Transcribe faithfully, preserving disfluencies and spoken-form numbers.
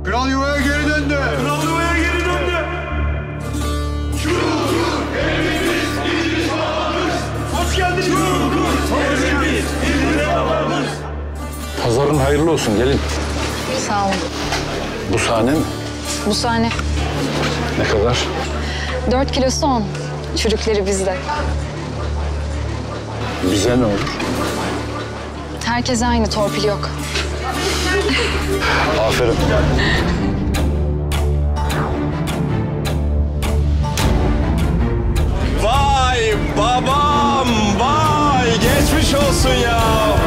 Kral yuvaya geri döndü. Kral yuvaya geri döndü. Çukur evimiz, İdris babamız. Hoş geldiniz. Çukur evimiz, İdris babamız. Pazarın hayırlı olsun gelin. Sağ olun. Bu sahne mi? Bu sahne Ne kadar? dört kilosu on. Çürükleri bizde. Bize ne olur? Herkes aynı, torpil yok. Aferin. Vay babam, vay geçmiş olsun ya.